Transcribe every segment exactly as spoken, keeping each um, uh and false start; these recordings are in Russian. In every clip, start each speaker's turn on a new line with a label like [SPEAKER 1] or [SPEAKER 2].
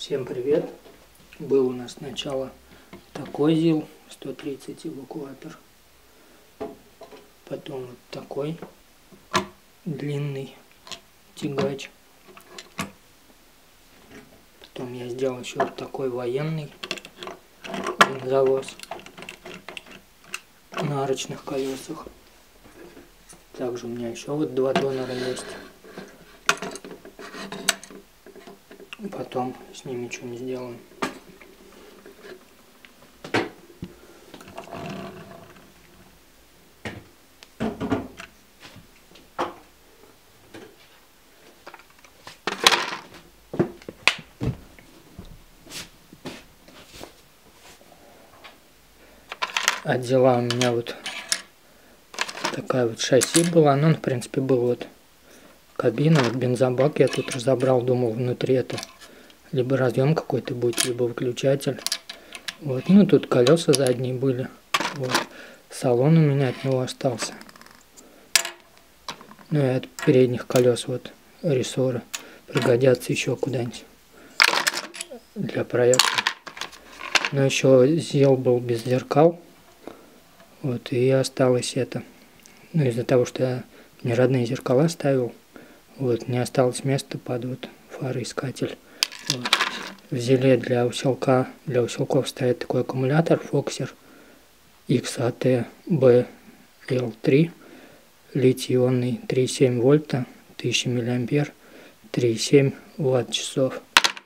[SPEAKER 1] Всем привет! Был у нас сначала такой ЗИЛ сто тридцать эвакуатор, потом вот такой длинный тягач, потом я сделал еще вот такой военный бензовоз на арочных колесах. Также у меня еще вот два донора есть. Потом с ними что-нибудь сделаем. А дела у меня вот такая вот шасси была. Ну, в принципе, был вот кабина, вот бензобак я тут разобрал, думал, внутри это либо разъем какой-то будет, либо выключатель. Вот, ну тут колеса задние были. Вот. Салон у меня от него остался. Ну и от передних колес вот рессоры пригодятся еще куда-нибудь для проекта. Но еще ЗИЛ был без зеркал. Вот, и осталось это. Ну, из-за того, что я не родные зеркала ставил, вот, не осталось места под вот фароискатель. Вот. В ЗИЛе для усилка, для усилков стоит такой аккумулятор Foxer икс эй ти би эл три, литий-ионный, три и семь вольта, тысяча миллиампер, три и семь ватт-часов.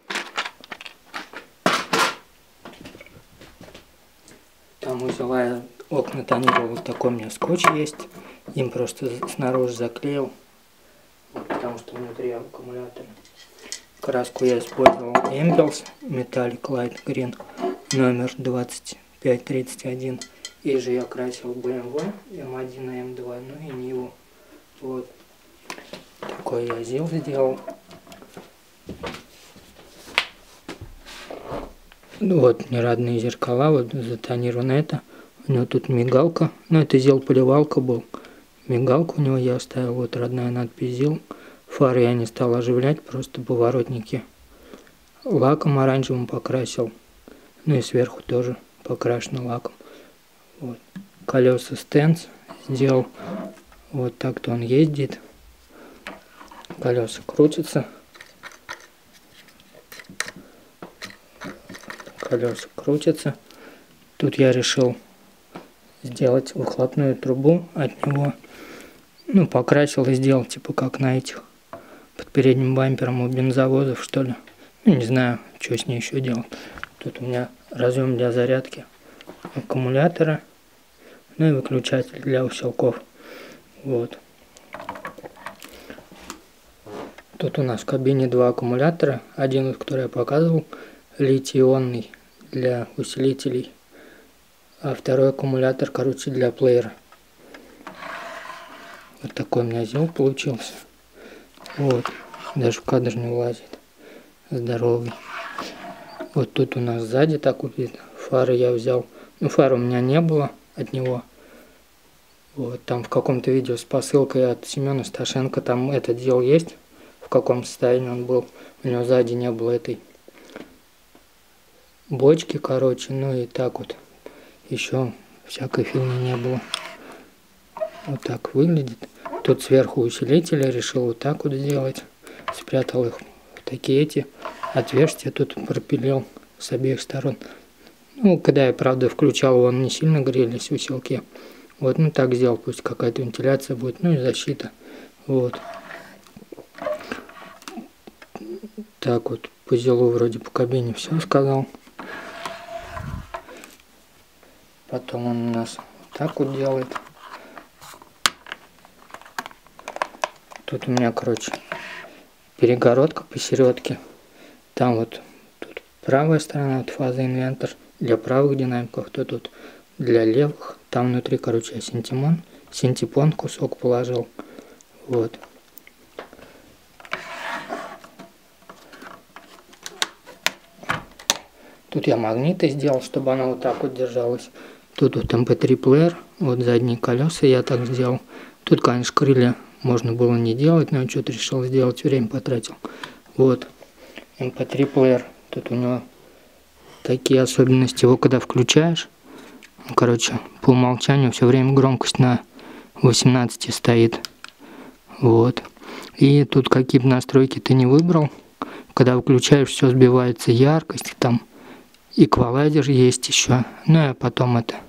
[SPEAKER 1] Там узела я окна тонировал, вот такой у меня скотч есть, им просто снаружи заклеил, вот, потому что внутри аккумулятора. Краску я использовал Embels Metallic Light Green номер двадцать пять тридцать один. И же я красил бэ эм вэ эм один и эм два, ну и Ниву. Вот. Такой я ЗИЛ сделал. Ну вот, неродные зеркала, вот затонировано это. У него тут мигалка, ну это ЗИЛ-поливалка был. Мигалку у него я оставил, вот родная надпись ЗИЛ. Фары я не стал оживлять, просто поворотники лаком оранжевым покрасил. Ну и сверху тоже покрашено лаком. Вот. Колеса Stance сделал. Вот так-то он ездит. Колеса крутятся. Колеса крутятся. Тут я решил сделать выхлопную трубу от него. Ну, покрасил и сделал, типа как на этих, под передним бампером у бензовозов, что ли. Ну, не знаю, что с ней еще делать. Тут у меня разъем для зарядки аккумулятора, ну и выключатель для усилков. Вот. Тут у нас в кабине два аккумулятора. Один, который я показывал, литий-ионный для усилителей, а второй аккумулятор, короче, для плеера. Вот такой у меня ЗИЛ получился. Вот. Даже в кадр не влазит. Здоровый. Вот тут у нас сзади так вот видно. Фары я взял. Ну, фар у меня не было от него. Вот. Там в каком-то видео с посылкой от Семена Сташенко там этот ЗИЛ есть. В каком состоянии он был. У него сзади не было этой бочки, короче. Ну и так вот. Еще всякой фигни не было. Вот так выглядит. Тут сверху усилители решил вот так вот сделать. Спрятал их в такие эти отверстия. Тут пропилил с обеих сторон. Ну, когда я, правда, включал, он не сильно грелись усилки. Вот, ну так сделал. Пусть какая-то вентиляция будет. Ну и защита. Вот. Так вот, по ЗИЛу вроде по кабине все сказал. Потом он у нас вот так вот делает. Тут у меня, короче, перегородка посередке. Там вот тут правая сторона, вот фазоинвентор для правых динамиков, то тут для левых. Там внутри, короче, я синтепон, синтепон кусок положил. Вот. Тут я магниты сделал, чтобы она вот так вот держалась. Тут вот эм пэ три плеер, вот задние колеса я так сделал. Тут, конечно, крылья можно было не делать, но я что-то решил сделать, время потратил. Вот, эм пэ три плеер Тут у него такие особенности. Его когда включаешь, короче, по умолчанию все время громкость на восемнадцати стоит. Вот. И тут какие бы настройки ты не выбрал, когда выключаешь, все сбивается, яркость, там эквалайзер есть еще. Ну и потом это.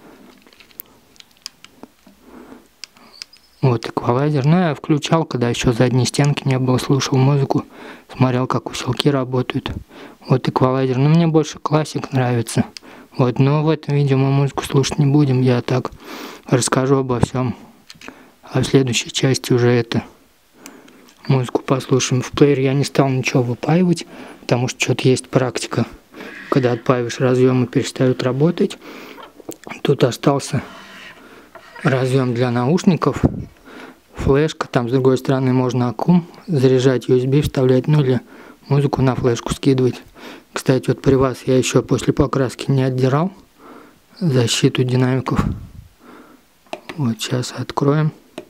[SPEAKER 1] Вот эквалайзер. Ну я включал, когда еще задней стенки не было, слушал музыку, смотрел, как усилки работают. Вот эквалайзер. Но мне больше классик нравится. Вот, но в этом видео мы музыку слушать не будем. Я так расскажу обо всем. А в следующей части уже это музыку послушаем. В плеер я не стал ничего выпаивать, потому что что-то есть практика. Когда отпаиваешь, разъемы перестают работать. Тут остался разъем для наушников, флешка, там с другой стороны можно аккум заряжать, ю эс би вставлять, ну или музыку на флешку скидывать. Кстати, вот при вас я еще после покраски не отдирал защиту динамиков. Вот сейчас откроем.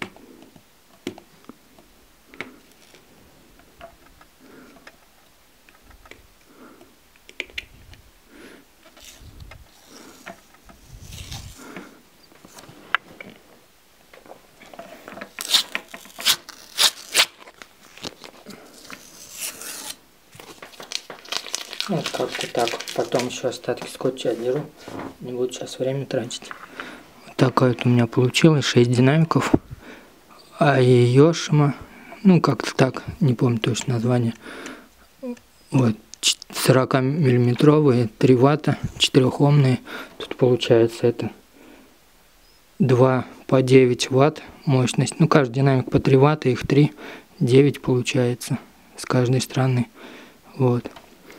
[SPEAKER 1] Вот как-то так. Потом еще остатки скотча отдеру. Не буду сейчас время тратить. Вот такая вот у меня получилось. шесть динамиков. А Йошима. Ну, как-то так. Не помню точно название. Вот. сорокамиллиметровые, три ватта, четырехомные. Тут получается это два по девять ватт мощность. Ну, каждый динамик по три ватта, их три, девять получается с каждой стороны. Вот.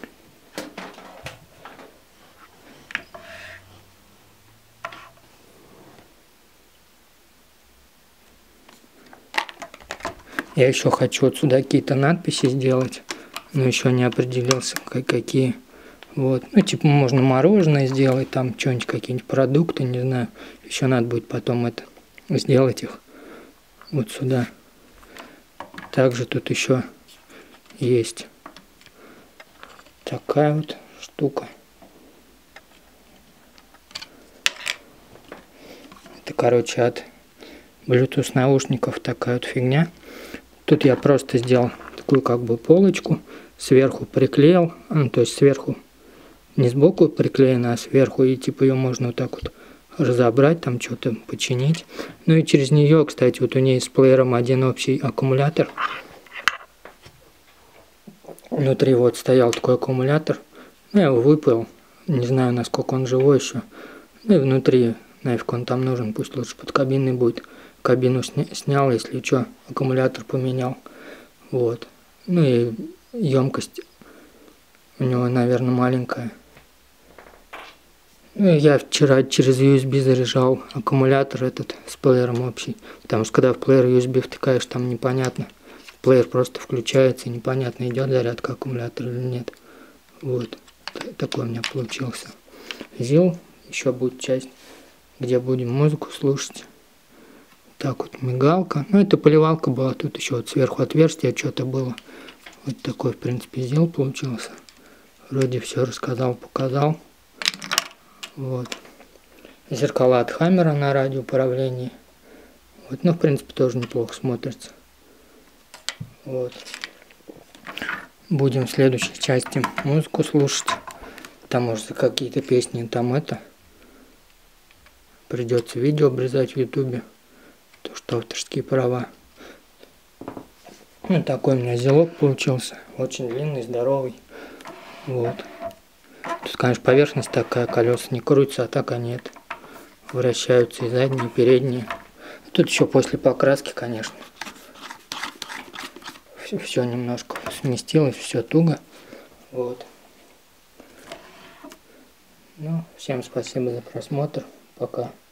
[SPEAKER 1] Я еще хочу вот сюда какие-то надписи сделать, но еще не определился, какие. Вот. Ну, типа, можно мороженое сделать, там что-нибудь, какие-нибудь продукты, не знаю. Еще надо будет потом это сделать их вот сюда. Также тут еще есть такая вот штука. Это, короче, от Bluetooth наушников такая вот фигня. Тут я просто сделал такую как бы полочку, сверху приклеил, ну, то есть сверху, не сбоку приклеена, а сверху, и типа ее можно вот так вот разобрать, там что-то починить. Ну и через нее, кстати, вот у нее с плеером один общий аккумулятор. Внутри вот стоял такой аккумулятор, ну, я его выпил, не знаю, насколько он живой еще. Ну и внутри, нафиг он там нужен, пусть лучше под кабиной будет. Кабину сня снял, если что, аккумулятор поменял. Вот. Ну и емкость у него, наверное, маленькая. Ну и я вчера через ю эс би заряжал аккумулятор этот с плеером общий. Потому что когда в плеер ю эс би втыкаешь, там непонятно. Плеер просто включается и непонятно, идет зарядка аккумулятора или нет. Вот. Такой у меня получился зил. Еще будет часть, где будем музыку слушать. Так вот мигалка. Ну это поливалка была. Тут еще вот сверху отверстие что-то было. Вот такой, в принципе, зил получился. Вроде все рассказал, показал. Вот. Зеркала от Хаммера на радиоуправлении. Вот, ну, в принципе, тоже неплохо смотрится. Вот. Будем в следующей части музыку слушать. Там, может, какие-то песни, там это. Придется видео обрезать в ютубе. То, что авторские права. Ну, такой у меня зелок получился. Очень длинный, здоровый. Вот. Тут, конечно, поверхность такая, колеса не крутятся, а так они это, вращаются и задние, и передние. Тут еще после покраски, конечно, все, все немножко сместилось, все туго. Вот. Ну, всем спасибо за просмотр. Пока.